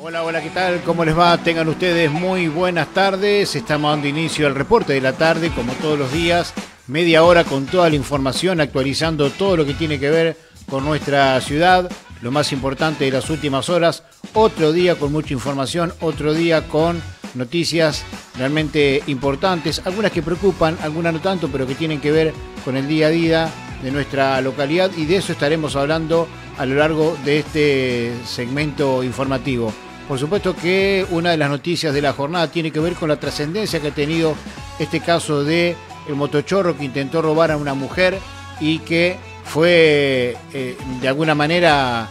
Hola, hola, ¿qué tal? ¿Cómo les va? Tengan ustedes muy buenas tardes. Estamos dando inicio al reporte de la tarde, como todos los días, media hora con toda la información, actualizando todo lo que tiene que ver con nuestra ciudad, lo más importante de las últimas horas. Otro día con mucha información, otro día con noticias realmente importantes, algunas que preocupan, algunas no tanto, pero que tienen que ver con el día a día de nuestra localidad, y de eso estaremos hablando a lo largo de este segmento informativo. Por supuesto que una de las noticias de la jornada tiene que ver con la trascendencia que ha tenido este caso de el motochorro que intentó robar a una mujer y que fue de alguna manera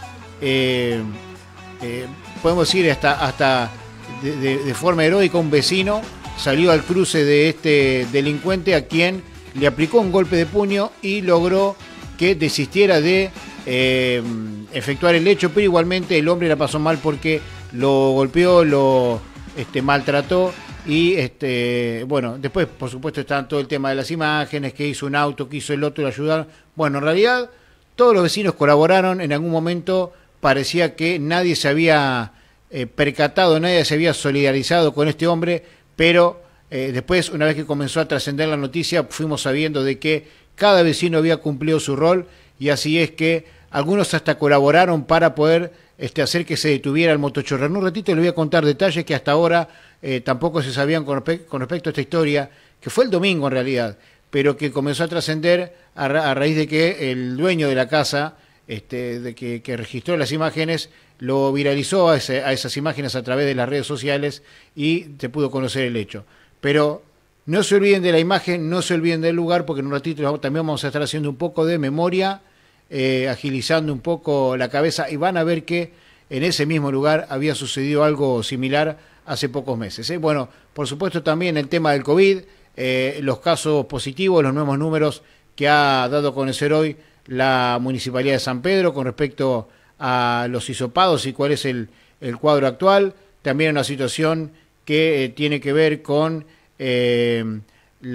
podemos decir hasta de forma heroica. Un vecino salió al cruce de este delincuente, a quien le aplicó un golpe de puño y logró que desistiera de efectuar el hecho, pero igualmente el hombre la pasó mal porque lo golpeó, lo maltrató y bueno, después por supuesto está todo el tema de las imágenes, que hizo un auto, que hizo el otro, le ayudaron. Bueno, en realidad todos los vecinos colaboraron. En algún momento parecía que nadie se había percatado, nadie se había solidarizado con este hombre, pero después, una vez que comenzó a trascender la noticia, fuimos sabiendo de que cada vecino había cumplido su rol, y así es que algunos hasta colaboraron para poder hacer que se detuviera el motochorro. En un ratito les voy a contar detalles que hasta ahora tampoco se sabían con respecto a esta historia, que fue el domingo en realidad, pero que comenzó a trascender a raíz de que el dueño de la casa, que registró las imágenes, lo viralizó a esas imágenes a través de las redes sociales y se pudo conocer el hecho. Pero no se olviden de la imagen, no se olviden del lugar, porque en un ratito también vamos a estar haciendo un poco de memoria, agilizando un poco la cabeza, y van a ver que en ese mismo lugar había sucedido algo similar hace pocos meses. Bueno, por supuesto también el tema del COVID, los casos positivos, los nuevos números que ha dado a conocer hoy la Municipalidad de San Pedro con respecto a los hisopados y cuál es el cuadro actual. También una situación que tiene que ver con en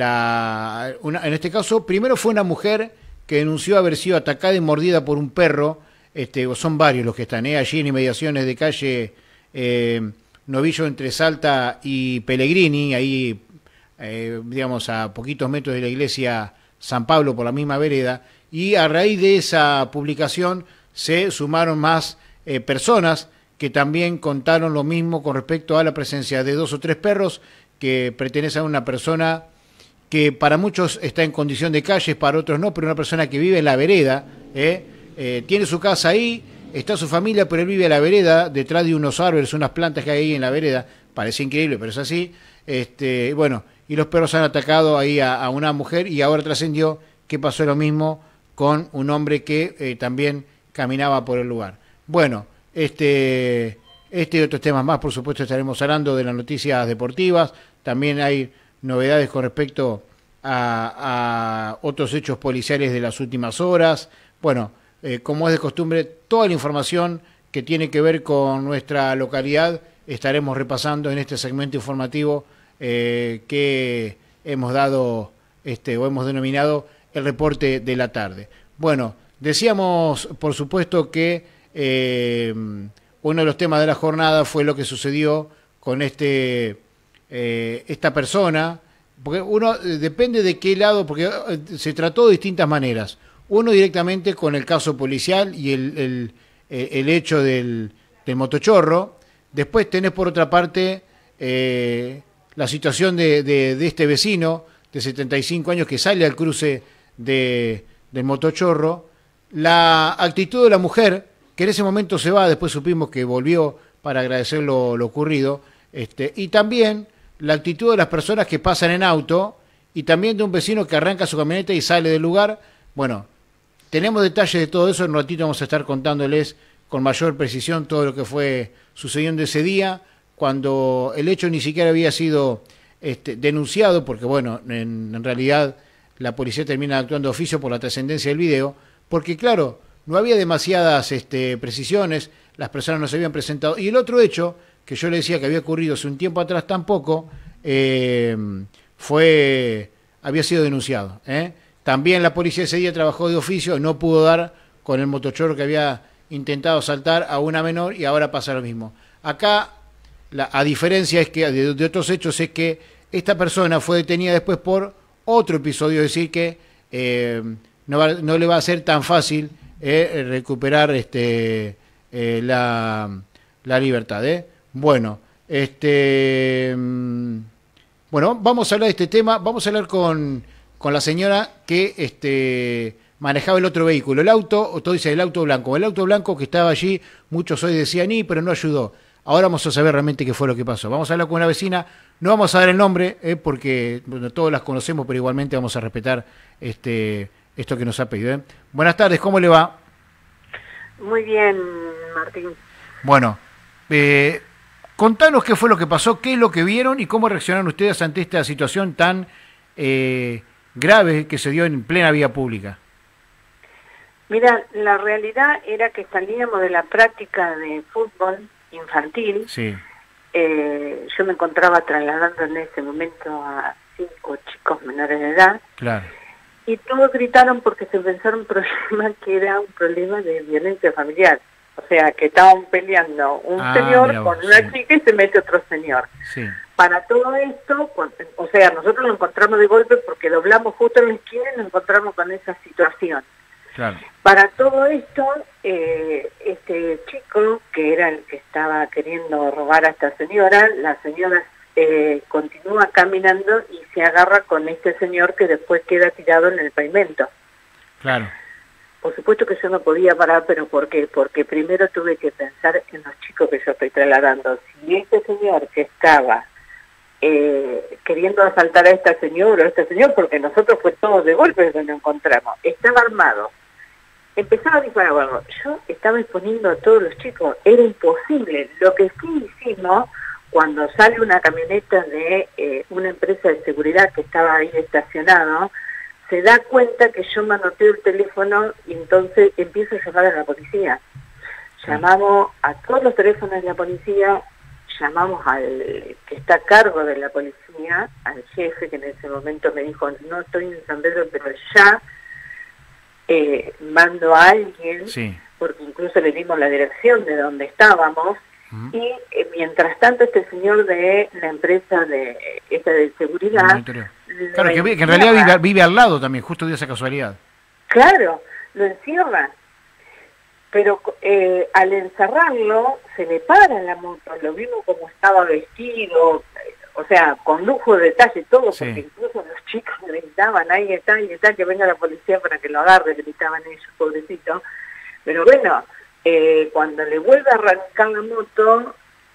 este caso, primero fue una mujer que denunció haber sido atacada y mordida por un perro. Son varios los que están allí en inmediaciones de calle Novillo, entre Salta y Pellegrini, ahí digamos a poquitos metros de la iglesia San Pablo, por la misma vereda, y a raíz de esa publicación se sumaron más personas que también contaron lo mismo con respecto a la presencia de 2 o 3 perros que pertenecen a una persona que para muchos está en condición de calle, para otros no, pero una persona que vive en la vereda, tiene su casa ahí, está su familia, pero él vive en la vereda, detrás de unos árboles, unas plantas que hay ahí en la vereda. Parece increíble, pero es así. Bueno, y los perros han atacado ahí a una mujer, y ahora trascendió que pasó lo mismo con un hombre que también caminaba por el lugar. Bueno, y otros temas más, por supuesto, estaremos hablando de las noticias deportivas. También hay novedades con respecto a otros hechos policiales de las últimas horas. Bueno, como es de costumbre, toda la información que tiene que ver con nuestra localidad estaremos repasando en este segmento informativo que hemos dado o hemos denominado el reporte de la tarde. Bueno, decíamos, por supuesto, que uno de los temas de la jornada fue lo que sucedió con esta persona, porque uno depende de qué lado, porque se trató de distintas maneras. Uno directamente con el caso policial y el hecho del motochorro. Después tenés por otra parte la situación de este vecino de 75 años que sale al cruce del motochorro. La actitud de la mujer, que en ese momento se va, después supimos que volvió para agradecer lo ocurrido, y también la actitud de las personas que pasan en auto, y también de un vecino que arranca su camioneta y sale del lugar. Bueno, tenemos detalles de todo eso, en un ratito vamos a estar contándoles con mayor precisión todo lo que fue sucediendo ese día, cuando el hecho ni siquiera había sido denunciado, porque bueno, en realidad la policía termina actuando de oficio por la trascendencia del video, porque claro, no había demasiadas precisiones, las personas no se habían presentado. Y el otro hecho, que yo le decía que había ocurrido hace un tiempo atrás tampoco, había sido denunciado. También la policía ese día trabajó de oficio, no pudo dar con el motochorro que había intentado asaltar a una menor, y ahora pasa lo mismo. Acá, a diferencia es que de otros hechos, es que esta persona fue detenida después por otro episodio, es decir, que no le va a ser tan fácil recuperar la libertad. Bueno, bueno, vamos a hablar de este tema, vamos a hablar con la señora que manejaba el otro vehículo, el auto, todo dice el auto blanco que estaba allí, muchos hoy decían, pero no ayudó. Ahora vamos a saber realmente qué fue lo que pasó. Vamos a hablar con una vecina, no vamos a dar el nombre, porque bueno, todos las conocemos, pero igualmente vamos a respetar esto que nos ha pedido. Buenas tardes, ¿cómo le va? Muy bien, Martín. Bueno, contanos qué fue lo que pasó, qué es lo que vieron y cómo reaccionaron ustedes ante esta situación tan grave que se dio en plena vía pública. Mira, la realidad era que salíamos de la práctica de fútbol infantil. Sí. Yo me encontraba trasladando en ese momento a 5 chicos menores de edad. Claro. Y todos gritaron porque se pensaron un problema que era un problema de violencia familiar. O sea, que estaban peleando un señor con una chica y se mete otro señor. Sí. Para todo esto, o sea, nosotros lo encontramos de golpe porque doblamos justo en la esquina y nos encontramos con esa situación. Claro. Para todo esto, este chico, que era el que estaba queriendo robar a esta señora, la señora continúa caminando y se agarra con este señor que después queda tirado en el pavimento. Claro. Por supuesto que yo no podía parar, pero ¿por qué? Porque primero tuve que pensar en los chicos que yo estoy trasladando. Si este señor que estaba queriendo asaltar a esta señora o a este señor, porque nosotros fue todo de golpe que nos encontramos, estaba armado, empezaba a disparar, bueno, yo estaba exponiendo a todos los chicos, era imposible. Lo que sí hicimos, cuando sale una camioneta de una empresa de seguridad que estaba ahí estacionado, se da cuenta que yo manoteo el teléfono y entonces empiezo a llamar a la policía. Llamamos a todos los teléfonos de la policía, llamamos al que está a cargo de la policía, al jefe, que en ese momento me dijo, no estoy en San Pedro, pero ya mando a alguien, sí, porque incluso le dimos la dirección de donde estábamos, y mientras tanto este señor de la empresa de seguridad... Claro, que en realidad vive al lado también, justo de esa casualidad. Claro, lo encierra. Pero al encerrarlo, se le para la moto, lo vimos como estaba vestido, o sea, con lujo de detalle, todo, sí, porque incluso los chicos gritaban, ahí está, que venga la policía para que lo agarre, gritaban ellos, pobrecito. Pero bueno, cuando le vuelve a arrancar la moto,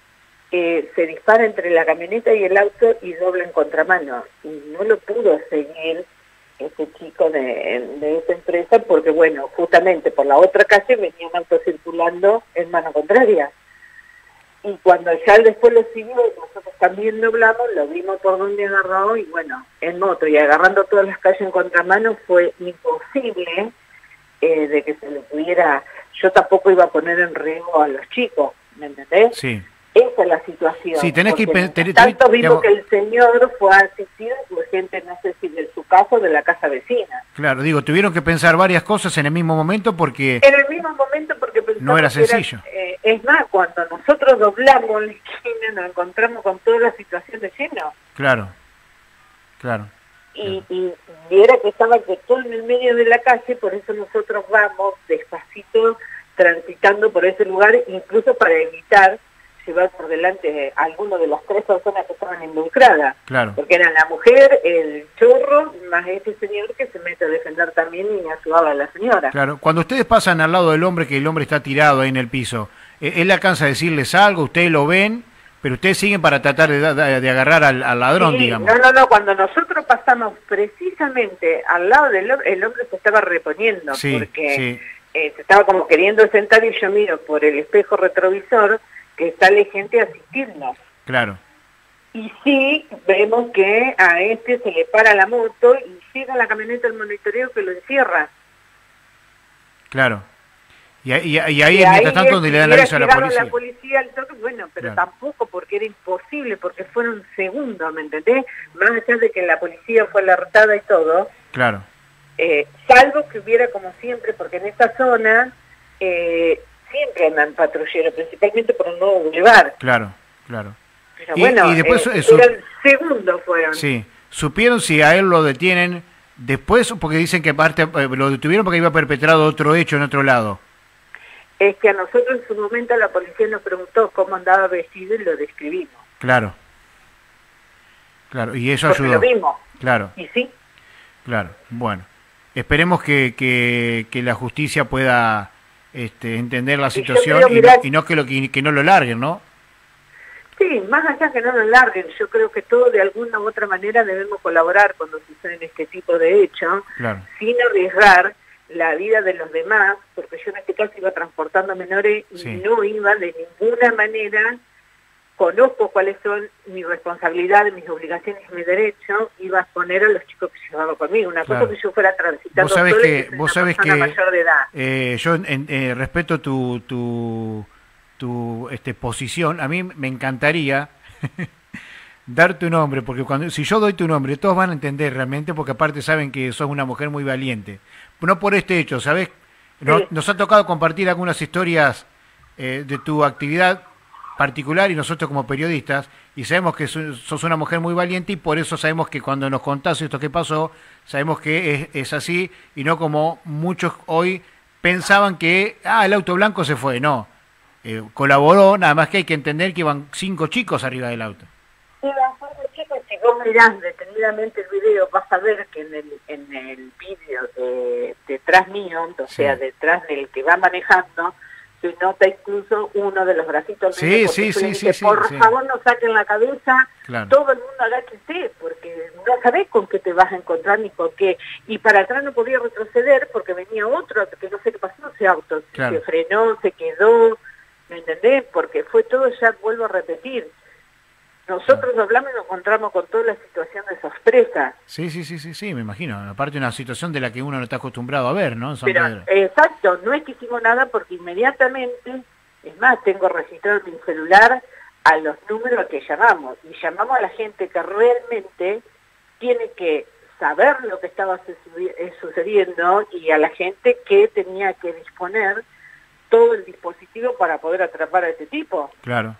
se dispara entre la camioneta y el auto y dobla en contramano. Y no lo pudo seguir ese chico de esa empresa porque, bueno, justamente por la otra calle venía un auto circulando en mano contraria. Y cuando ya después lo siguió, nosotros también doblamos, lo vimos por donde agarró y, bueno, en moto y agarrando todas las calles en contramano fue imposible de que se le pudiera... Yo tampoco iba a poner en riesgo a los chicos, ¿me entendés? Sí. Esa es la situación. Sí, tenés que tanto vimos que el señor fue asistido por gente, no sé si de su casa o de la casa vecina. Claro, digo, tuvieron que pensar varias cosas en el mismo momento porque... En el mismo momento porque pensamos no era sencillo. Es más, cuando nosotros doblamos la esquina nos encontramos con toda la situación de lleno. Claro, claro. Y era que estaba todo en el medio de la calle, por eso nosotros vamos despacito transitando por ese lugar, incluso para evitar llevar por delante a alguno de las 3 personas que estaban involucradas. Claro. Porque eran la mujer, el chorro, más ese señor que se mete a defender también y ayudaba a la señora. Claro. Cuando ustedes pasan al lado del hombre, que el hombre está tirado ahí en el piso, ¿él alcanza a decirles algo? ¿Ustedes lo ven? Pero ustedes siguen para tratar de agarrar al ladrón, sí, digamos. No. Cuando nosotros pasamos precisamente al lado del hombre, el hombre se estaba reponiendo, sí, porque sí, se estaba como queriendo sentar y yo miro por el espejo retrovisor que sale gente a asistirnos. Claro. Y sí, vemos que a este se le para la moto y llega la camioneta del monitoreo que lo encierra. Claro. Y ahí mientras tanto donde le dan aviso a la policía. La policía al toque, bueno, pero claro, tampoco porque era imposible, porque fueron segundos, ¿me entendés? Más allá de que la policía fue alertada y todo. Claro. Salvo que hubiera como siempre, porque en esta zona siempre andan patrulleros, principalmente por un nuevo bulevar. Claro, claro. Pero bueno, y después eran segundos fueron. Sí, supieron si a él lo detienen después, porque dicen que aparte lo detuvieron porque iba perpetrado otro hecho en otro lado. Es que a nosotros en su momento la policía nos preguntó cómo andaba vestido y lo describimos. Claro. Claro, y eso porque ayudó. Lo vimos. Claro. Y sí. Claro, bueno. Esperemos que la justicia pueda entender la situación y no que no lo larguen, ¿no? Sí, más allá que no lo larguen, yo creo que todos de alguna u otra manera debemos colaborar cuando suceden este tipo de hechos, claro, sin arriesgar la vida de los demás, porque yo en este caso iba transportando menores y sí, no iba de ninguna manera, conozco cuáles son mis responsabilidades, mis obligaciones y mis derechos, iba a exponer a los chicos que llevaba conmigo. Una claro. cosa que yo fuera transitando sola, vos sabés que mayor de edad. Yo respeto tu posición. A mí me encantaría dar tu nombre, porque si yo doy tu nombre, todos van a entender realmente, porque aparte saben que sos una mujer muy valiente. No por este hecho, ¿sabés? Sí. Nos ha tocado compartir algunas historias de tu actividad particular y nosotros como periodistas, y sabemos que sos una mujer muy valiente y por eso sabemos que cuando nos contás esto que pasó, sabemos que es así y no como muchos hoy pensaban que el auto blanco se fue. No, colaboró, nada más que hay que entender que iban 5 chicos arriba del auto. Iban 5 chicos, si vos mirás detenidamente el video, vas a ver que en el vídeo detrás mío, o sea, detrás del que va manejando, se nota incluso uno de los bracitos. Sí. Por favor, no saquen la cabeza, claro, todo el mundo agáchese, porque no sabés con qué te vas a encontrar ni con qué. Y para atrás no podía retroceder porque venía otro, que no sé qué pasó, ese auto. claro, Se frenó, se quedó, ¿me entendés? Porque fue todo, ya vuelvo a repetir. Nosotros hablamos y nos encontramos con toda la situación de sorpresa. Sí, me imagino. Aparte una situación de la que uno no está acostumbrado a ver, ¿no? En San Pero, Pedro. exacto, no es que hicimos nada porque inmediatamente, es más, tengo registrado en mi celular a los números que llamamos. Y llamamos a la gente que realmente tiene que saber lo que estaba sucediendo y a la gente que tenía que disponer todo el dispositivo para poder atrapar a este tipo. Claro.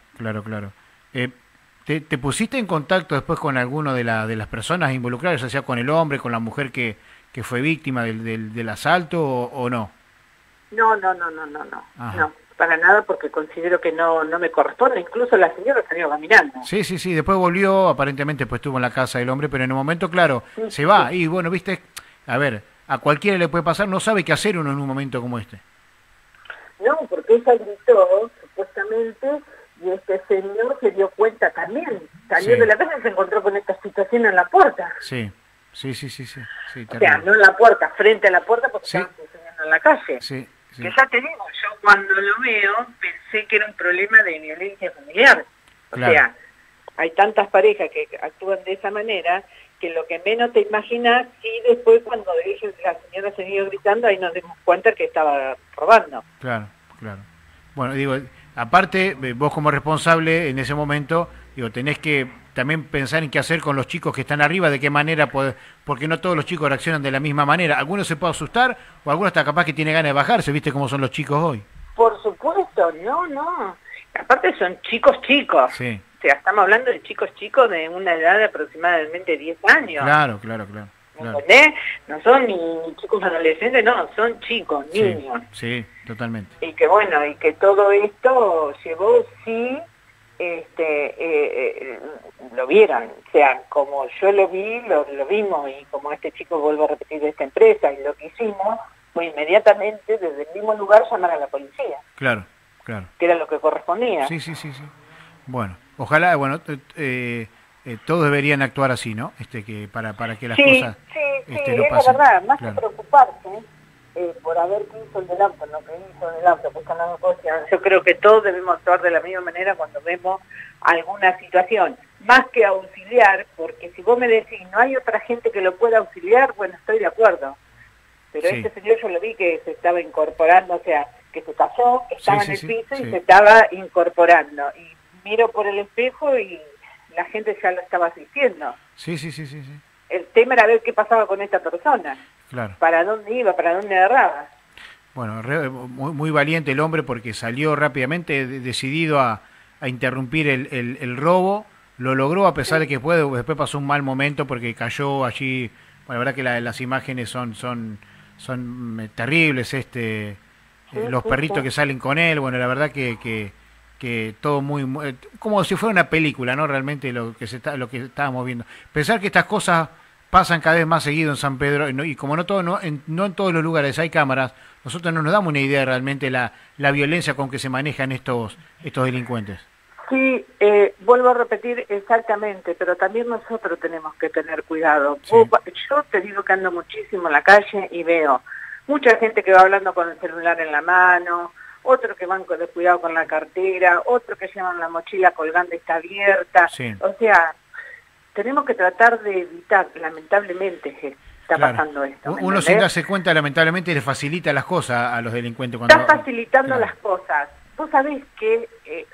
¿Te pusiste en contacto después con alguno de las personas involucradas, ya sea con el hombre, con la mujer que fue víctima del asalto o no? No, para nada, porque considero que no me corresponde. Incluso la señora salió caminando. Sí, después volvió, aparentemente pues estuvo en la casa del hombre, pero en un momento, claro, se va. Y bueno, viste, a ver, a cualquiera le puede pasar, no sabe qué hacer uno en un momento como este. No, porque ella gritó, supuestamente, y este señor se dio cuenta también. Salió de la casa y se encontró con esta situación en la puerta. Sí. O sea, no en la puerta, frente a la puerta, porque estaban sucediendo en la calle. Sí. Que ya te digo, yo cuando lo veo pensé que era un problema de violencia familiar. O sea, hay tantas parejas que actúan de esa manera que lo que menos te imaginas, y después cuando la señora seguía gritando, ahí nos dimos cuenta que estaba robando. Claro. Bueno, digo, aparte, vos como responsable en ese momento, tenés que también pensar en qué hacer con los chicos que están arriba, de qué manera, porque no todos los chicos reaccionan de la misma manera. Algunos se puede asustar o algunos está capaz que tiene ganas de bajarse, ¿viste cómo son los chicos hoy? Por supuesto, no. Aparte son chicos. Sí. O sea, estamos hablando de chicos de una edad de aproximadamente 10 años. Claro. ¿Me entendés? No son ni chicos adolescentes, no, son chicos, niños. Sí, totalmente. Y que bueno, y que todo esto llevó, lo vieron, o sea, como yo lo vi, lo vimos, y como este chico, vuelvo a repetir, de esta empresa, y lo que hicimos fue inmediatamente desde el mismo lugar llamar a la policía. Claro. Que era lo que correspondía. Sí. Bueno, ojalá, todos deberían actuar así, ¿no? Que para que las cosas no pasen. Es la verdad, más que preocuparse por haber qué hizo el del auto, lo que hizo del auto, pues no, yo creo que todos debemos actuar de la misma manera cuando vemos alguna situación, más que auxiliar, porque si vos me decís no hay otra gente que lo pueda auxiliar, bueno, estoy de acuerdo, pero este señor yo lo vi que se estaba incorporando, o sea, que se cayó, estaba en el piso y se estaba incorporando, y miro por el espejo y la gente ya lo estaba asistiendo. Sí. El tema era ver qué pasaba con esta persona. Claro. ¿Para dónde iba? ¿Para dónde agarraba? Bueno, muy valiente el hombre porque salió rápidamente decidido a interrumpir el robo. Lo logró a pesar de que después pasó un mal momento porque cayó allí. Bueno, la verdad que las imágenes son terribles. Los perritos que salen con él. Bueno, la verdad que todo como si fuera una película, ¿no? Realmente lo que estábamos viendo. Pensar que estas cosas pasan cada vez más seguido en San Pedro y como no en todos los lugares hay cámaras, nosotros no nos damos una idea realmente la violencia con que se manejan estos delincuentes. Sí, vuelvo a repetir exactamente, pero también nosotros tenemos que tener cuidado. Sí. Yo te digo que ando muchísimo en la calle y veo mucha gente que va hablando con el celular en la mano, otros que van con cuidado con la cartera, otros que llevan la mochila colgando y está abierta. Sí. O sea, tenemos que tratar de evitar, lamentablemente, que está pasando esto. Uno sin darse cuenta, lamentablemente, le facilita las cosas a los delincuentes. Cuando Está facilitando las cosas. Vos sabés que,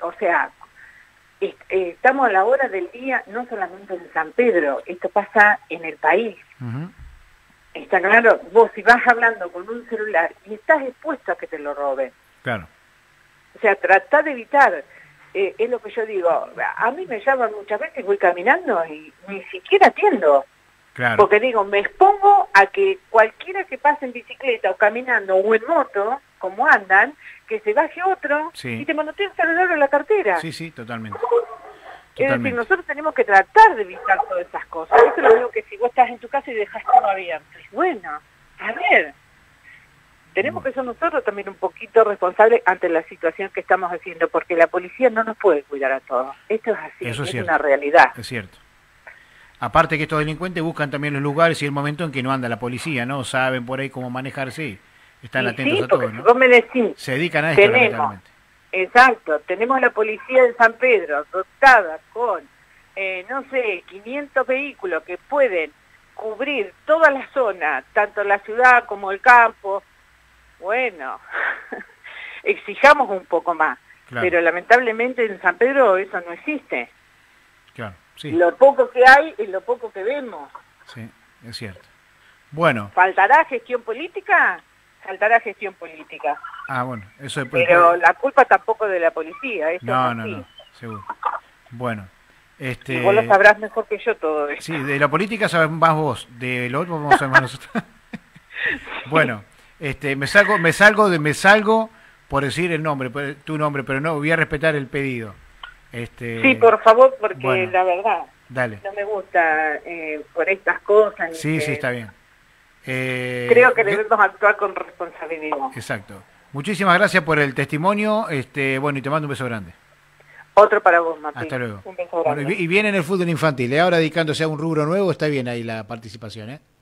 estamos a la hora del día, no solamente en San Pedro, esto pasa en el país. Uh-huh. Está claro, vos si vas hablando con un celular y estás expuesto a que te lo roben. Claro. O sea, tratá de evitar. Es lo que yo digo, a mí me llaman muchas veces, voy caminando y ni siquiera atiendo. Claro. Porque digo, me expongo a que cualquiera que pase en bicicleta o caminando o en moto, como andan, que se baje otro y te manotea el celular o la cartera. Sí, sí, totalmente. Es decir, nosotros tenemos que tratar de evitar todas esas cosas. Eso lo digo que si vos estás en tu casa y dejas todo abierto. Y bueno, a ver, tenemos que ser nosotros también un poquito responsables ante la situación que estamos haciendo, porque la policía no nos puede cuidar a todos. Esto es así, eso es cierto. una realidad. Es cierto. Aparte que estos delincuentes buscan también los lugares y el momento en que no anda la policía, ¿no? Saben por ahí cómo manejarse y están atentos a todo, ¿no? Vos me decís, se dedican a esto, lamentablemente. Exacto, tenemos la policía de San Pedro dotada con, 500 vehículos que pueden cubrir toda la zona, tanto la ciudad como el campo. Bueno, exijamos un poco más, pero lamentablemente en San Pedro eso no existe. Claro, sí. Lo poco que hay es lo poco que vemos. Sí, es cierto. Bueno. ¿Faltará gestión política? Faltará gestión política. Ah, bueno, eso pero la culpa tampoco de la policía. No, seguro. Bueno. Y vos lo sabrás mejor que yo todo esto. Sí, de la política sabes más vos, de lo otro vamos a saber más nosotros. Bueno, me salgo por decir el nombre, tu nombre, pero no, voy a respetar el pedido. Sí, por favor, porque la verdad, dale. No me gusta por estas cosas. Sí, sí, está bien. Creo que debemos actuar con responsabilidad. Exacto. Muchísimas gracias por el testimonio, bueno, y te mando un beso grande. Otro para vos, Martín. Hasta luego. Un beso grande. Bueno, y viene en el fútbol infantil, ahora dedicándose a un rubro nuevo, está bien ahí la participación, ¿eh?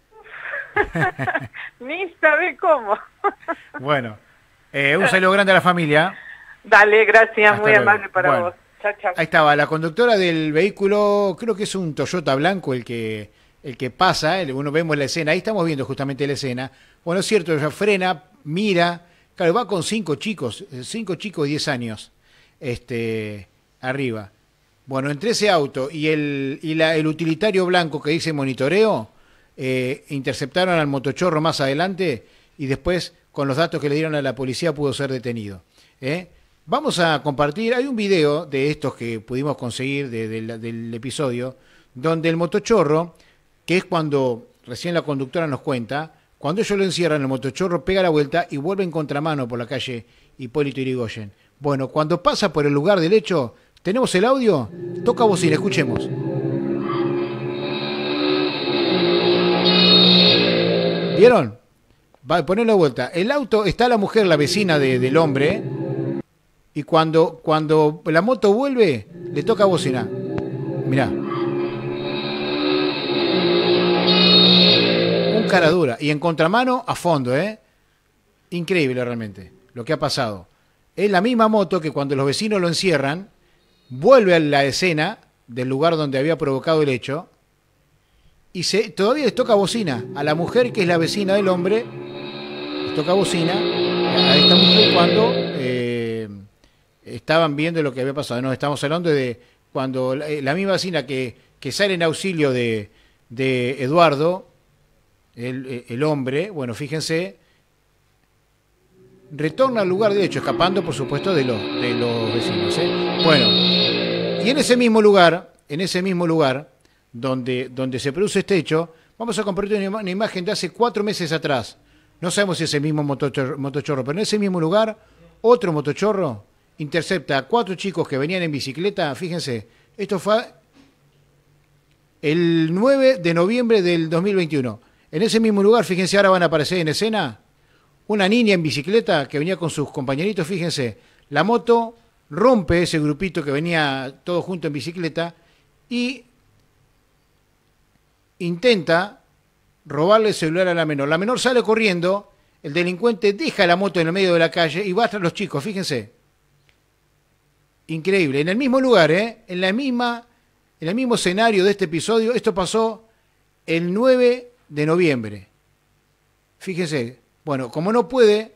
Ni sabe cómo. Bueno, un saludo grande a la familia. Dale, gracias, hasta muy luego. amable para vos. Chao, chao. Ahí estaba, la conductora del vehículo, creo que es un Toyota blanco el que pasa, uno vemos la escena, ahí estamos viendo justamente la escena. Bueno, es cierto, ella frena, mira, claro, va con 5 chicos de 10 años, arriba. Bueno, entre ese auto y el utilitario blanco que dice monitoreo, interceptaron al motochorro más adelante y después, con los datos que le dieron a la policía, pudo ser detenido. Vamos a compartir, hay un video de estos que pudimos conseguir del episodio, donde el motochorro, que es cuando recién la conductora nos cuenta, cuando ellos lo encierran, el motochorro pega la vuelta y vuelve en contramano por la calle Hipólito Yrigoyen. Bueno, cuando pasa por el lugar del hecho, ¿tenemos el audio? Toca bocina, escuchemos. ¿Vieron? Va a poner la vuelta. El auto, está la mujer, la vecina del hombre, y cuando la moto vuelve, le toca bocina. Mirá. Un cara dura. Y en contramano, a fondo, Increíble realmente lo que ha pasado. Es la misma moto que cuando los vecinos lo encierran, vuelve a la escena del lugar donde había provocado el hecho, y todavía les toca bocina. A la mujer, que es la vecina del hombre, les toca bocina a esta mujer cuando estaban viendo lo que había pasado. Nos estamos hablando de cuando la misma vecina que sale en auxilio de Eduardo, el hombre, bueno, fíjense, retorna al lugar de hecho, escapando por supuesto de los vecinos. Bueno, y en ese mismo lugar donde se produce este hecho, vamos a compartir una imagen de hace 4 meses atrás. No sabemos si es el mismo motochorro, pero en ese mismo lugar, otro motochorro intercepta a 4 chicos que venían en bicicleta. Fíjense, esto fue el 9 de noviembre del 2021. En ese mismo lugar, fíjense, ahora van a aparecer en escena una niña en bicicleta que venía con sus compañeritos. Fíjense, la moto rompe ese grupito que venía todo junto en bicicleta y intenta robarle el celular a la menor. La menor sale corriendo, el delincuente deja la moto en el medio de la calle y va tras los chicos, fíjense. Increíble. En el mismo lugar, en el mismo escenario de este episodio, esto pasó el 9 de noviembre. Fíjense, bueno, como no puede,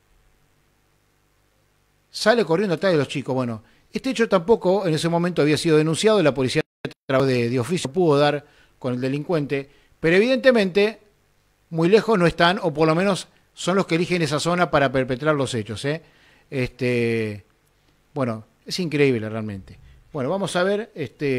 sale corriendo atrás de los chicos. Bueno, este hecho tampoco en ese momento había sido denunciado, la policía de oficio pudo dar con el delincuente, pero evidentemente muy lejos no están, o por lo menos son los que eligen esa zona para perpetrar los hechos. Bueno, es increíble realmente. Bueno, vamos a ver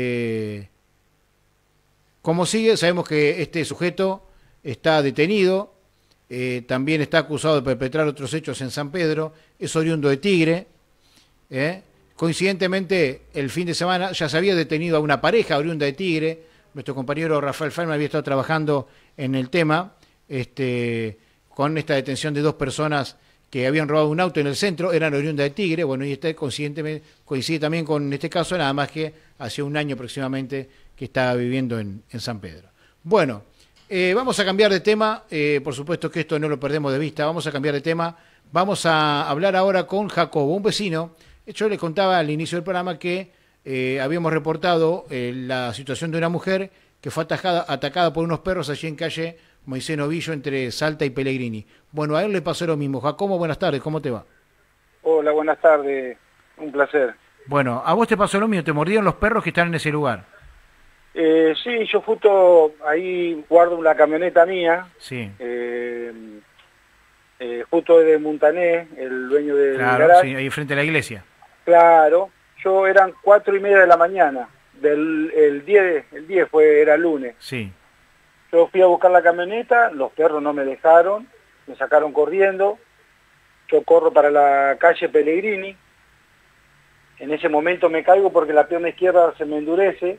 cómo sigue. Sabemos que este sujeto está detenido, también está acusado de perpetrar otros hechos en San Pedro, es oriundo de Tigre. Coincidentemente, el fin de semana ya se había detenido a una pareja oriunda de Tigre. Nuestro compañero Rafael Falma había estado trabajando en el tema, con esta detención de 2 personas que habían robado un auto en el centro, eran oriundas de Tigre. Bueno, y este coincide también con este caso, nada más que hace un año aproximadamente que estaba viviendo en San Pedro. Bueno, vamos a cambiar de tema, por supuesto que esto no lo perdemos de vista, vamos a cambiar de tema, vamos a hablar ahora con Jacobo, un vecino. Yo le contaba al inicio del programa que habíamos reportado la situación de una mujer que fue atacada por unos perros allí en calle Moisés Novillo entre Salta y Pellegrini. Bueno, a él le pasó lo mismo. Jacobo, buenas tardes, ¿cómo te va? Hola, buenas tardes, un placer. Bueno, a vos te pasó lo mismo, te mordieron los perros que están en ese lugar. Sí, yo justo ahí guardo una camioneta mía, sí. Justo de Montané, el dueño del claro, garage. Sí, ahí frente a la iglesia. Claro, yo eran 4:30 de la mañana, el 10 era lunes. Sí. Yo fui a buscar la camioneta, los perros no me dejaron, me sacaron corriendo, yo corro para la calle Pellegrini, en ese momento me caigo porque la pierna izquierda se me endurece,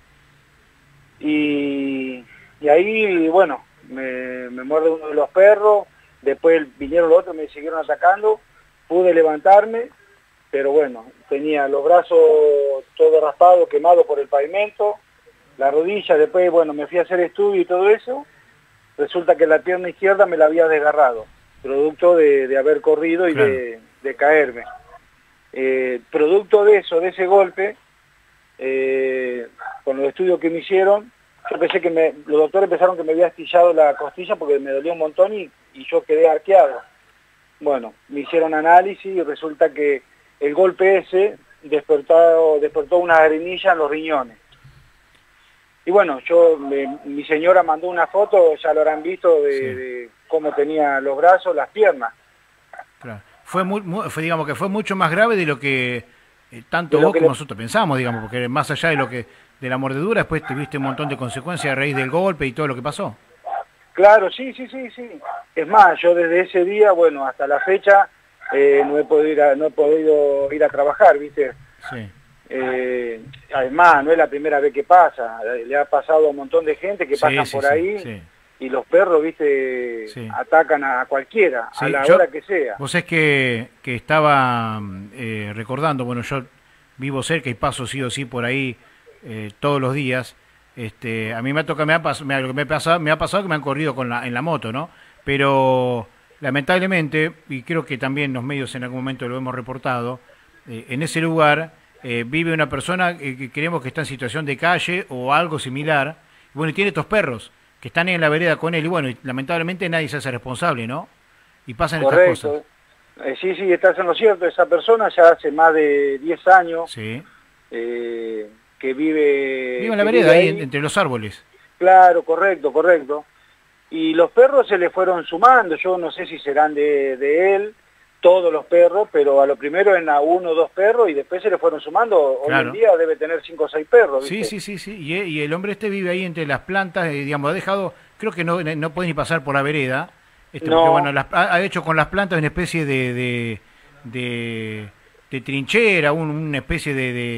y ahí, bueno, me muerde uno de los perros, después vinieron los otros, me siguieron atacando, pude levantarme, pero bueno, tenía los brazos todo raspados, quemados por el pavimento, la rodilla, después, bueno, me fui a hacer estudio y todo eso, resulta que la pierna izquierda me la había desgarrado, producto de haber corrido y claro, de caerme. Producto de eso, de ese golpe, con los estudios que me hicieron, yo pensé que los doctores pensaron que me había astillado la costilla porque me dolía un montón y yo quedé arqueado. Bueno, me hicieron análisis y resulta que el golpe ese despertó una arenilla en los riñones. Y bueno, mi señora mandó una foto, ya lo habrán visto, de cómo tenía los brazos, las piernas. Claro. Digamos que fue mucho más grave de lo que tanto vos como nosotros pensamos, digamos, porque más allá de la mordedura, después tuviste un montón de consecuencias a raíz del golpe y todo lo que pasó. Claro, sí. Es más, yo desde ese día, bueno, hasta la fecha, no he podido ir a trabajar, ¿viste? Sí. Además, no es la primera vez que pasa, le ha pasado a un montón de gente que pasan por ahí y los perros, viste, atacan a cualquiera, a la hora que sea. Vos es que estaba recordando, bueno, yo vivo cerca y paso sí o sí por ahí todos los días. A mí me ha pasado que me han corrido en la moto, ¿no? Pero lamentablemente, y creo que también los medios en algún momento lo hemos reportado, en ese lugar vive una persona que creemos que está en situación de calle o algo similar, bueno, y tiene estos perros que están en la vereda con él, y bueno, y lamentablemente nadie se hace responsable, ¿no? Y pasan estas cosas. Sí, estás en lo cierto, esa persona ya hace más de 10 años que vive en la vereda, ahí entre los árboles. Claro, correcto. Y los perros se le fueron sumando, yo no sé si serán de él, todos los perros, pero a lo primero en a 1 o 2 perros y después se le fueron sumando. Claro. Hoy en día debe tener 5 o 6 perros, ¿viste? Sí. Y el hombre este vive ahí entre las plantas, digamos, ha dejado, creo que no puede ni pasar por la vereda, porque No. bueno, ha hecho con las plantas una especie de trinchera, una especie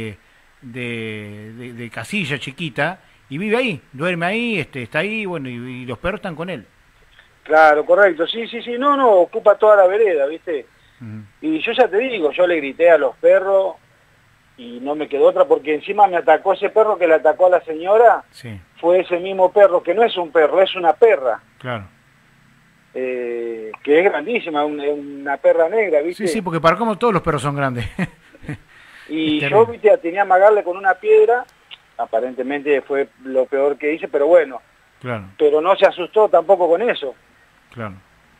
de casilla chiquita, y vive ahí, duerme ahí, está ahí, bueno, y los perros están con él. Claro, correcto. Sí, no, ocupa toda la vereda, ¿viste? Uh-huh. Y yo ya te digo, yo le grité a los perros y no me quedó otra, porque encima me atacó ese perro que le atacó a la señora, Sí, fue ese mismo perro, que no es un perro, es una perra, claro. que es grandísima, una perra negra, ¿viste? Sí, porque para como todos los perros son grandes. Y Es yo, terrible. viste, tenía a amagarle con una piedra, aparentemente fue lo peor que hice, pero bueno, Claro, pero no se asustó tampoco con eso. claro.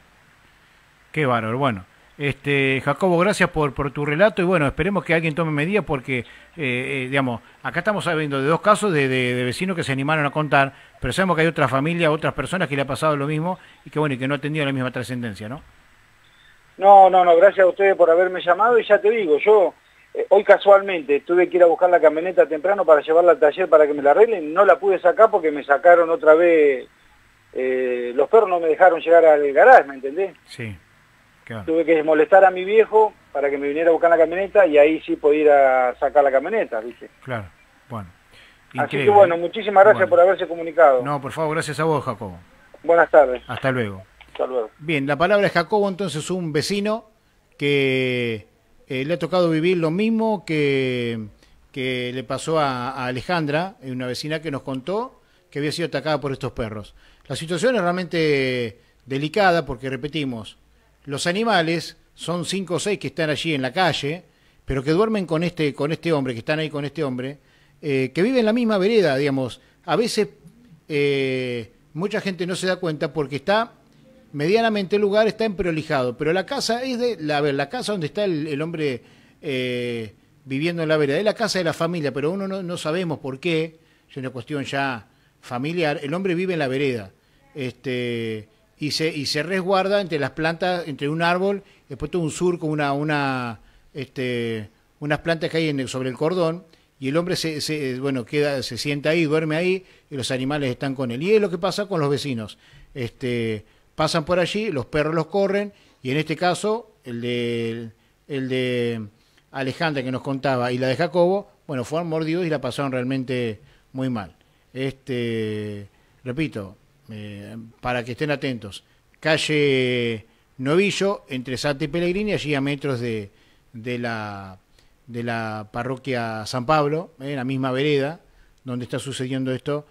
Qué bárbaro. Bueno, Jacobo, gracias por tu relato y bueno, esperemos que alguien tome medidas porque, digamos, acá estamos sabiendo de 2 casos de vecinos que se animaron a contar, pero sabemos que hay otra familia, otras personas que le ha pasado lo mismo y que bueno, y que no ha tenido la misma trascendencia, ¿no? No, gracias a ustedes por haberme llamado y ya te digo, yo hoy casualmente tuve que ir a buscar la camioneta temprano para llevarla al taller para que me la arreglen, no la pude sacar porque me sacaron otra vez, los perros no me dejaron llegar al garage, ¿me entendés? Sí, claro. Tuve que molestar a mi viejo para que me viniera a buscar la camioneta y ahí sí podía ir a sacar la camioneta, ¿viste? Claro, bueno. Así Increíble. que bueno, muchísimas gracias Bueno. por haberse comunicado. No, por favor, gracias a vos, Jacobo. Buenas tardes. Hasta luego. Hasta luego. Bien, la palabra es Jacobo, entonces un vecino que le ha tocado vivir lo mismo que le pasó a Alejandra, una vecina que nos contó que había sido atacada por estos perros. La situación es realmente delicada porque, repetimos, los animales son 5 o 6 que están allí en la calle, pero que duermen con este hombre, que están ahí con este hombre, que vive en la misma vereda, digamos. A veces mucha gente no se da cuenta porque está medianamente el lugar está emprolijado, pero la casa es la casa donde está el hombre viviendo en la vereda, es la casa de la familia, pero uno no sabemos por qué, es una cuestión ya familiar, el hombre vive en la vereda, y se resguarda entre las plantas, entre un árbol, después todo un surco, unas plantas que hay sobre el cordón, y el hombre se sienta ahí, duerme ahí, y los animales están con él. Y es lo que pasa con los vecinos. Pasan por allí, los perros los corren, y en este caso, el de Alejandra que nos contaba y la de Jacobo, bueno, fueron mordidos y la pasaron realmente muy mal. Repito, para que estén atentos, calle Novillo, entre Salta y Pellegrini, allí a metros de la parroquia San Pablo, en la misma vereda, donde está sucediendo esto,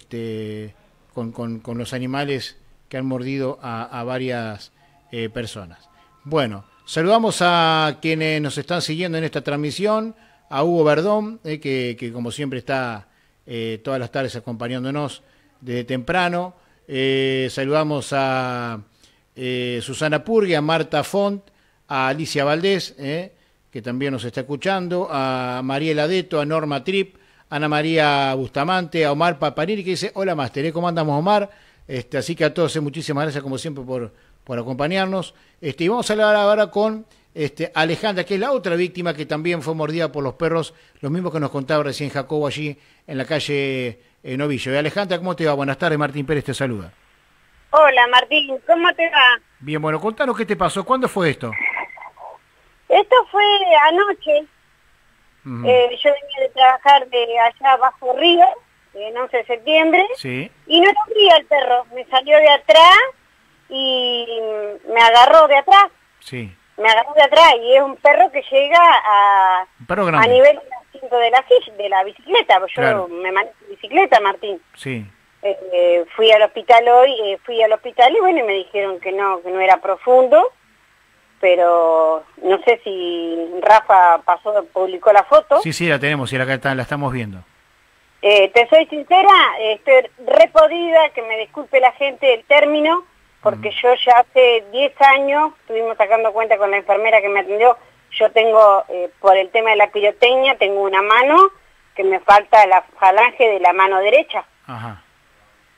con los animales que han mordido a varias personas. Bueno, saludamos a quienes nos están siguiendo en esta transmisión, a Hugo Verdón, que como siempre está todas las tardes acompañándonos desde temprano. Saludamos a Susana Purgue, a Marta Font, a Alicia Valdés, que también nos está escuchando, a Mariela Deto, a Norma Tripp, a Ana María Bustamante, a Omar Papaniri, que dice, hola Máster, ¿cómo andamos, Omar? Así que a todos muchísimas gracias como siempre por acompañarnos. Y vamos a hablar ahora con Alejandra, que es la otra víctima que también fue mordida por los perros, los mismos que nos contaba recién Jacobo allí en la calle Novillo. Alejandra, ¿cómo te va? Buenas tardes, Martín Pérez te saluda. Hola Martín, ¿cómo te va? Bien, bueno, contanos qué te pasó, ¿cuándo fue esto? Esto fue anoche. Uh-huh. Yo venía de trabajar de allá bajo Río, en 11 de septiembre, Sí. y no lo vi al perro, me salió de atrás y me agarró de atrás, Sí. y es un perro que llega Un perro a grande. nivel del asiento de la bicicleta, porque yo Claro. me manejo bicicleta, Martín. Sí. Fui al hospital hoy, y bueno, y me dijeron que no era profundo, pero no sé si Rafa publicó la foto. Sí, la tenemos, y la estamos viendo. Te soy sincera, estoy re podrida, que me disculpe la gente el término, porque yo ya hace 10 años, estuvimos sacando cuenta con la enfermera que me atendió, yo tengo, por el tema de la pirotecnia, tengo una mano que me falta la falange de la mano derecha. Ajá.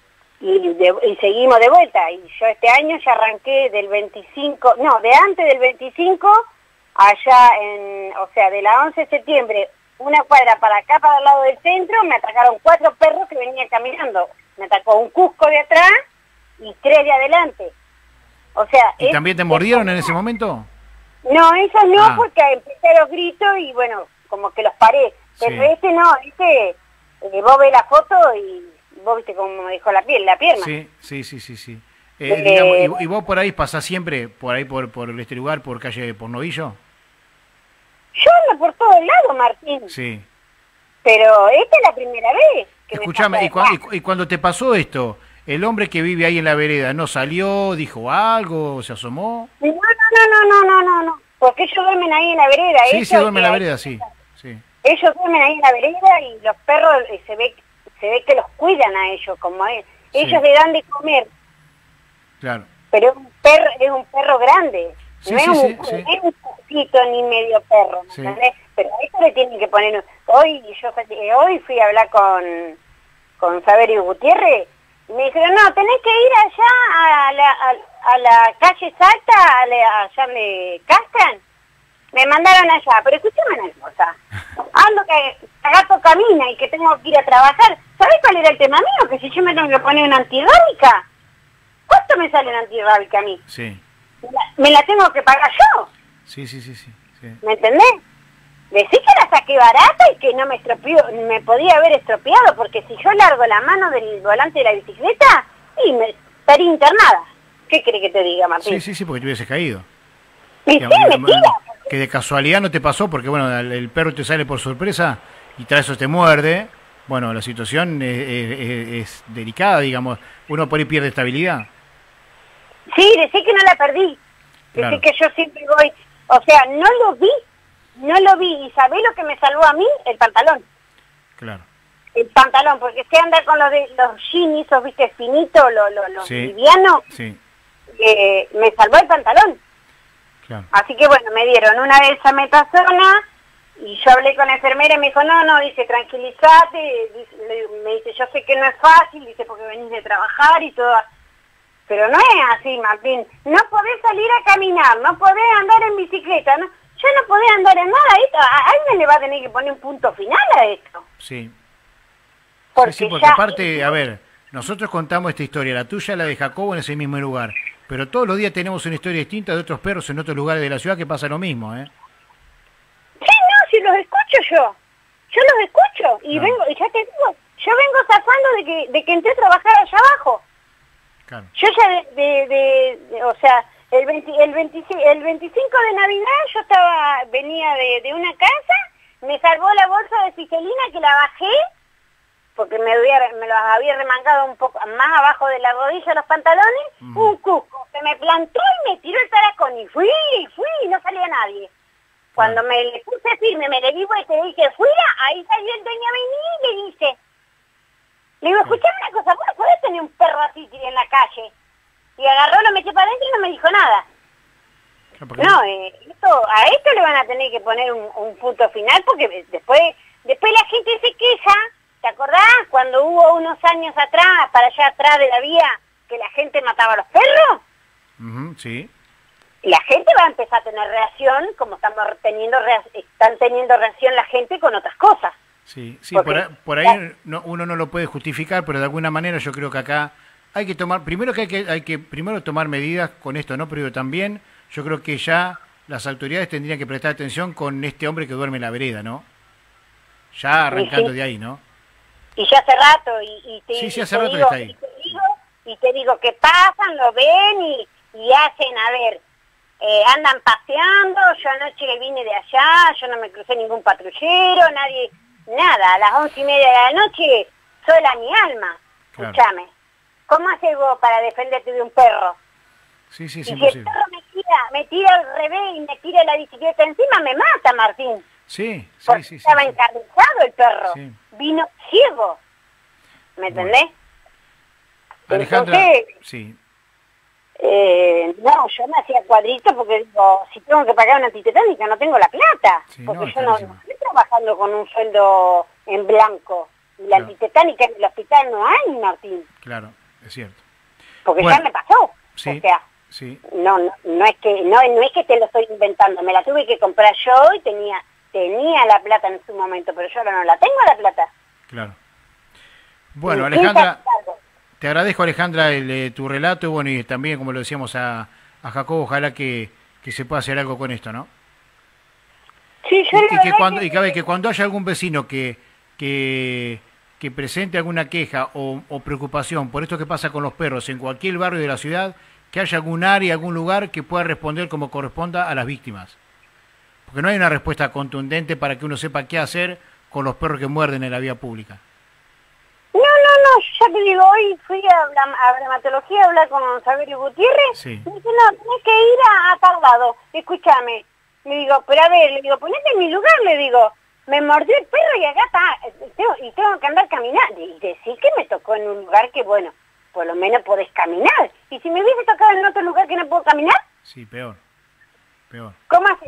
y seguimos de vuelta. Y yo este año ya arranqué del 25, no, de antes del 25, allá o sea, de la 11 de septiembre, una cuadra para acá, para el lado del centro, me atacaron 4 perros que venían caminando. Me atacó un cusco de atrás y 3 de adelante. O sea... ¿Y también te mordieron en ese momento? No, esos no, porque empecé los gritos y bueno, como que los paré. Pero Sí. este no, vos ves la foto y vos viste cómo me dejó la pierna. Sí. Digamos, ¿y vos por ahí pasás siempre, por ahí por este lugar, por calle, por Novillo? Yo ando por todos lados, Martín. Sí. Pero esta es la primera vez que Escuchame, me pasa. y cuando te pasó esto, el hombre que vive ahí en la vereda, ¿no salió, dijo algo, se asomó? No, porque ellos duermen ahí en la vereda. Sí, sí, duerme en la vereda, sí. Ellos duermen ahí en la vereda y los perros se ve que los cuidan a ellos, como ellos le dan de comer. Claro. Pero es un perro grande. Sí, No es un cosito ni medio perro, ¿me entendés? Pero a eso le tienen que poner... Hoy fui a hablar con Saverio Gutiérrez y me dijeron, no, tenés que ir allá a la calle Salta, allá me castran. Me mandaron allá, pero escúchame una cosa. Ando que el gato camina y que tengo que ir a trabajar. ¿Sabés cuál era el tema mío? Que si yo me tengo que poner una antirrábica, ¿cuánto me sale una antirrábica a mí? Sí. Me la tengo que pagar yo. Sí. ¿Me entendés? Decí que la saqué barata y que no me podía haber estropeado, porque si yo largo la mano del volante de la bicicleta, y me estaría internada. ¿Qué crees que te diga, Martín? Sí, porque te hubieses caído. Y sí, mentira. Que de casualidad no te pasó, porque bueno, el perro te sale por sorpresa y tras eso te muerde. Bueno, la situación es delicada, digamos. Uno por ahí pierde estabilidad. Sí, decí que no la perdí. Claro. Decí que yo siempre voy... O sea, no lo vi. ¿Y sabés lo que me salvó a mí? El pantalón. Claro. El pantalón, porque se anda con los jeans, esos, viste, finitos, los livianos. Sí. Me salvó el pantalón. Claro. Así que bueno, me dieron una de esas metazona y yo hablé con la enfermera y me dijo, no, dice, tranquilízate, me dice, yo sé que no es fácil, dice, porque venís de trabajar y todo, pero no es así, Martín, no podés salir a caminar, no podés andar en bicicleta, ¿no? Ya no podés andar en nada, a alguien le va a tener que poner un punto final a esto. Sí. Porque porque aparte, a ver, nosotros contamos esta historia, la tuya, la de Jacobo en ese mismo lugar, pero todos los días tenemos una historia distinta de otros perros en otros lugares de la ciudad que pasa lo mismo, ¿eh? Sí, no, si los escucho yo los escucho y vengo, y ya te digo, yo vengo zafando de que entré a trabajar allá abajo. Claro. Yo ya o sea, el 25 de Navidad yo venía de una casa, me salvó la bolsa de ciselina que la bajé, porque me los había remangado un poco más abajo de la rodilla los pantalones, un cusco que me plantó y me tiró el taracón y fui, y no salía nadie. Cuando me le puse firme, me le di vuelta y le dije, fuera, ahí salió el dueño Bení y le dice, le digo, escuchame una cosa, vos no podés tener un perro así en la calle. Y agarró, lo metió para adentro y no me dijo nada. No, a esto le van a tener que poner un punto final porque después la gente se queja. ¿Te acordás cuando hubo unos años atrás, para allá atrás de la vía, que la gente mataba a los perros? Sí. La gente va a empezar a tener reacción, como están teniendo reacción la gente con otras cosas. Sí, por ahí uno no lo puede justificar, pero de alguna manera yo creo que acá hay que tomar, primero que hay que primero tomar medidas con esto, ¿no? Pero también yo creo que ya las autoridades tendrían que prestar atención con este hombre que duerme en la vereda, ¿no? Ya arrancando de ahí, ¿no? Y ya hace rato, hace rato que está ahí. Y te digo que pasan, lo ven y hacen, a ver, andan paseando, yo anoche vine de allá, yo no me crucé ningún patrullero, nadie, nada, a las 11:30 de la noche, sola mi alma, claro. Escúchame, ¿cómo haces vos para defenderte de un perro? Sí, y si imposible. el perro me tira al revés y me tira la bicicleta encima, me mata, Martín. Sí. Estaba encarnizado el perro, vino ciego, ¿me entendés? Alejandra, entonces, sí. No, yo me hacía cuadritos porque digo, si tengo que pagar una antitetánica no tengo la plata, porque yo no estoy trabajando con un sueldo en blanco, y la antitetánica en el hospital no hay, Martín. Claro. es cierto. Porque Bueno, ya me pasó. sí, O sea, sí. no es que te lo estoy inventando, me la tuve que comprar yo y tenía la plata en su momento, pero yo ahora no la tengo la plata. Claro. Bueno, Y Alejandra, fíjate, te agradezco, Alejandra, tu relato y bueno, y también, como lo decíamos a Jacobo, ojalá que se pueda hacer algo con esto, ¿no? sí, yo Y la que verdad que cuando haya algún vecino que presente alguna queja o preocupación por esto que pasa con los perros en cualquier barrio de la ciudad, que haya algún área, algún lugar que pueda responder como corresponda a las víctimas. Porque no hay una respuesta contundente para que uno sepa qué hacer con los perros que muerden en la vía pública. No, ya te digo, hoy fui a dermatología a hablar con Saberio Gutiérrez, Sí. me dice, no, tenés que ir a tal lado, escúchame. Le digo, pero a ver, le digo, ponete en mi lugar, le digo, me mordió el perro y acá está, tengo que andar caminando. Y decir que me tocó en un lugar que, bueno, por lo menos podés caminar. Y si me hubiese tocado en otro lugar que no puedo caminar, Sí, peor. ¿cómo así?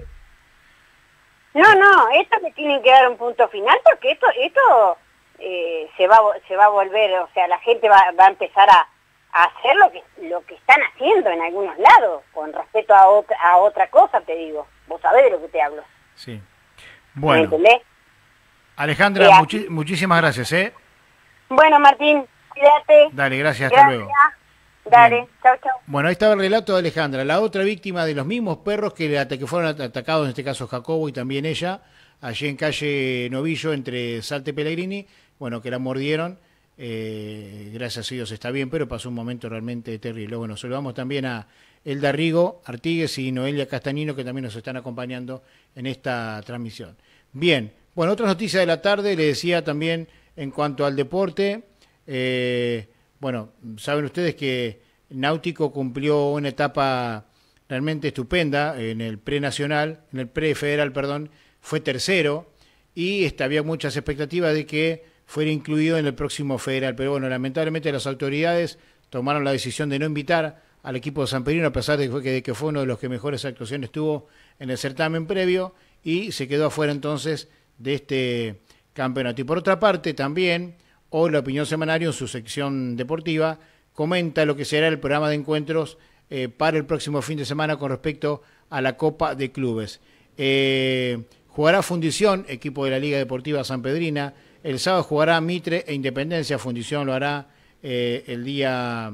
No, esto me tienen que dar un punto final porque esto se va a volver, o sea, la gente va a empezar a hacer lo que están haciendo en algunos lados, con respecto a otra cosa, te digo. Vos sabés de lo que te hablo. Sí. ¿Me Bueno, entendés? Alejandra, Muchísimas muchísimas gracias, Bueno, Martín, cuídate. Dale, gracias, hasta Gracias. luego. Dale, Bien. chau. Bueno, ahí estaba el relato de Alejandra, la otra víctima de los mismos perros que fueron atacados, en este caso Jacobo y también ella, allí en calle Novillo, entre Salta y Pellegrini, bueno, que la mordieron, gracias a Dios está bien, pero pasó un momento realmente terrible. Bueno, saludamos también a Elda Rigo Artigues y Noelia Castañino, que también nos están acompañando en esta transmisión. Bien, bueno, otras noticias de la tarde, le decía también en cuanto al deporte, bueno, saben ustedes que Náutico cumplió una etapa realmente estupenda en el prenacional, en el prefederal, perdón, fue tercero y había muchas expectativas de que fuera incluido en el próximo federal, pero bueno, lamentablemente las autoridades tomaron la decisión de no invitar al equipo de San Pedrino, a pesar de que fue uno de los que mejores actuaciones tuvo en el certamen previo y se quedó afuera entonces de este campeonato. Y por otra parte también, hoy La Opinión Semanario en su sección deportiva comenta lo que será el programa de encuentros para el próximo fin de semana con respecto a la Copa de Clubes. Jugará Fundición, equipo de la Liga Deportiva Sanpedrina. El sábado jugará Mitre e Independencia. Fundición lo hará el día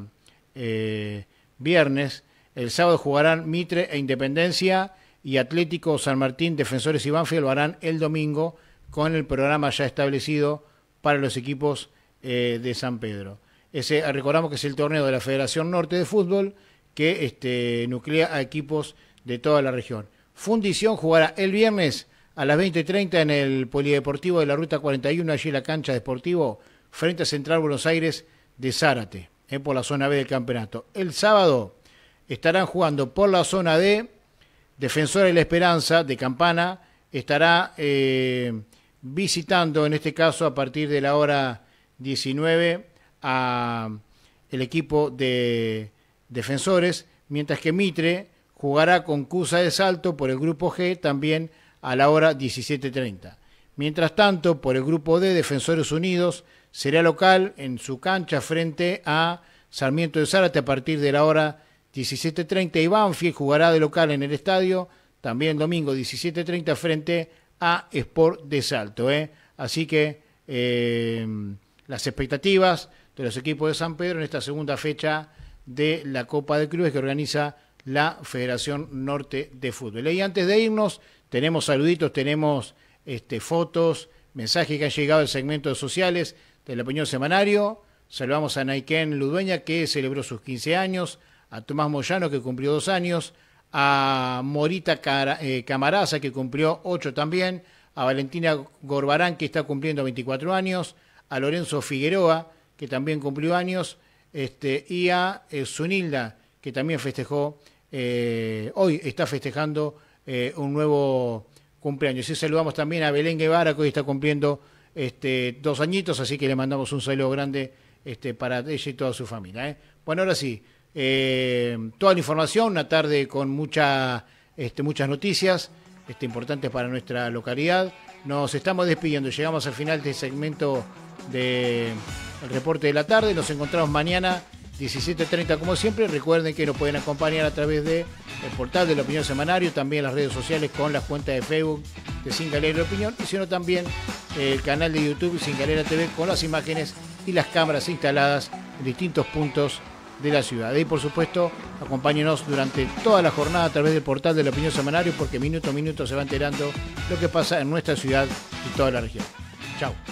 viernes. El sábado jugarán Mitre e Independencia y Atlético San Martín, Defensores y Banfield lo harán el domingo con el programa ya establecido para los equipos de San Pedro. Recordamos que es el torneo de la Federación Norte de Fútbol que nuclea a equipos de toda la región. Fundición jugará el viernes a las 20:30 en el Polideportivo de la Ruta 41, allí en la cancha de Sportivo, frente a Central Buenos Aires de Zárate, por la zona B del campeonato. El sábado estarán jugando por la zona D, Defensor de la Esperanza de Campana, estará visitando, en este caso a partir de la hora 19, a el equipo de Defensores, mientras que Mitre jugará con Cusa de Salto por el grupo G también a la hora 17:30. Mientras tanto, por el grupo D, Defensores Unidos será local en su cancha frente a Sarmiento de Zárate a partir de la hora 17:30 y Banfield jugará de local en el estadio también domingo 17:30 frente a Sport de Salto. Así que las expectativas de los equipos de San Pedro en esta segunda fecha de la Copa de Clubes que organiza la Federación Norte de Fútbol. Y antes de irnos, tenemos saluditos, tenemos fotos, mensajes que han llegado al segmento de sociales de La Opinión Semanario. Saludamos a Naiken Ludueña, que celebró sus 15 años, a Tomás Moyano, que cumplió 2 años, a Morita Camaraza, que cumplió 8 también, a Valentina Gorbarán, que está cumpliendo 24 años, a Lorenzo Figueroa, que también cumplió años, y a Zunilda, que también festejó, hoy está festejando un nuevo cumpleaños. Y saludamos también a Belén Guevara, que hoy está cumpliendo 2 añitos, así que le mandamos un saludo grande para ella y toda su familia. Bueno, ahora sí, toda la información, una tarde con muchas noticias importantes para nuestra localidad. Nos estamos despidiendo, llegamos al final de este segmento del reporte de la tarde. Nos encontramos mañana 17:30 como siempre. Recuerden que nos pueden acompañar a través del portal de La Opinión Semanario, también las redes sociales con las cuentas de Facebook de Sin Galera La Opinión, y sino también el canal de YouTube Sin Galera TV con las imágenes y las cámaras instaladas en distintos puntos de la ciudad. Y por supuesto, acompáñenos durante toda la jornada a través del portal de La Opinión Semanario, porque minuto a minuto se va enterando lo que pasa en nuestra ciudad y toda la región. Chao.